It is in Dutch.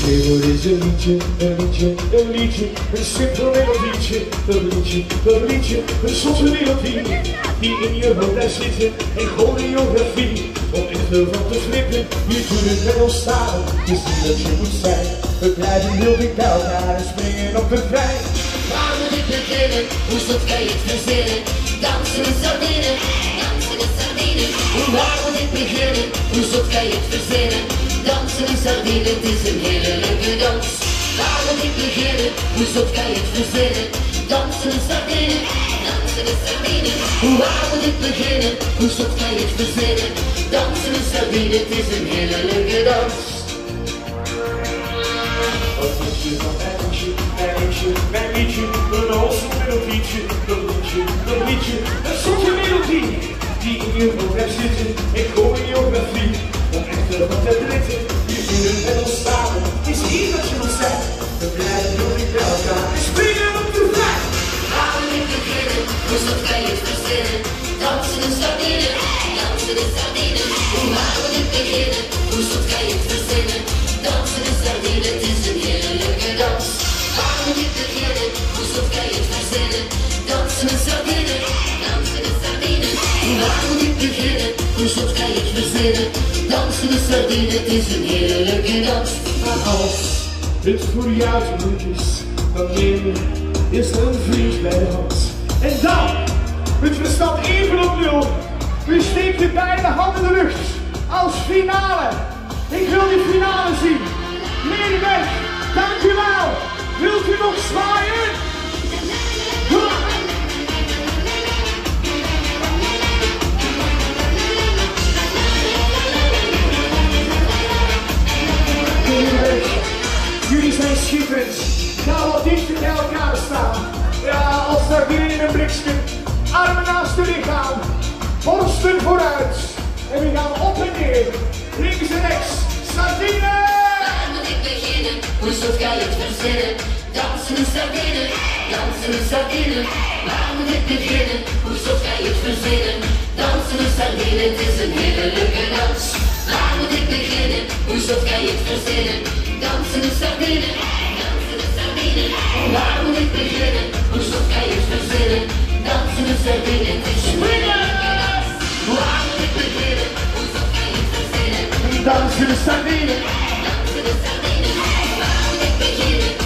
Piacevole is een liedje, een liedje, een liedje, een simpel melodietje, een liedje, een zotte melodie, die in je hoofd blijft zitten en choreografie, om echt veel van te flippen, je doet het met ons samen, je ziet dat je moet zijn, we blijven heel dik bij elkaar en springen op de trein. Waar moet ik beginnen, hoe zot kan je het verzinnen, dansen en sardinen, dansen en sardinen. Waar moet ik beginnen, hoe zot kan je het verzinnen, dansen en sardinen, het is een hele leuke dans. Waar moet ik beginnen, hoe zot kan je het verzinnen, dansen en sardinen, dansen en sardinen. Waar moet ik beginnen, hoe zot kan je het verzinnen, dansen en sardinen, het is een hele leuke dans. Wat vind je van mijn liedje, mijn liedje, mijn liedje, een hoogste melodietje, een liedje, een zotte melodie, die in je hoofd blijft zitten en choreografie, om echt veel van te dritten, je doet het met ons samen, is hier wat je moet zijn, we blijven heel dik bij elkaar en springen op de vlag. Waar moet ik beginnen, hoe zot kan je het verzinnen, dansen en sardinen, dansen en sardinen. Waar moet ik beginnen, hoe zot kan je het verzinnen, dansen en sardinen, het is een hele leuke dans. Waar moet ik beginnen, hoe zot kan je het verzinnen, dansen en sardinen, dansen en sardinen. Waar moet ik beginnen, hoe zot kan je het verzinnen, dansen en sardinen, het is een hele leuke dans. Maar als het voor jou te moeilijk is, dan neem je eerst een vriend bij de hand. En dan, het verstand even op nul, u steekt je beide handen in de lucht als finale. Ik wil die finale zien. Medeweg, dank u wel. Wilt u nog zwaaien? Jullie zijn schitterend. Ga wat dichter bij elkaar staan. Ja, als sardinen in een blikje. Armen naast het lichaam. Borsten vooruit. En we gaan op en neer. Links en rechts. Sardinen! Waar moet ik beginnen, hoe zot kan je het verzinnen, dansen en sardinen, dansen en sardinen. Waar moet ik beginnen, hoe zot kan je het verzinnen, dansen en sardinen, het is een hele leuke dans. Waar moet ik beginnen, hoe zot kan je het verzinnen, dansen en sardinen, dansen en sardinen. Waar moet ik beginnen, hoe zot kan je het verzinnen, dansen en sardinen, het is een hele leuke dans. Waar moet ik beginnen, hoe zot kan je het verzinnen, Dansen en sardinen. dansen en sardinen. Waar moet ik beginnen,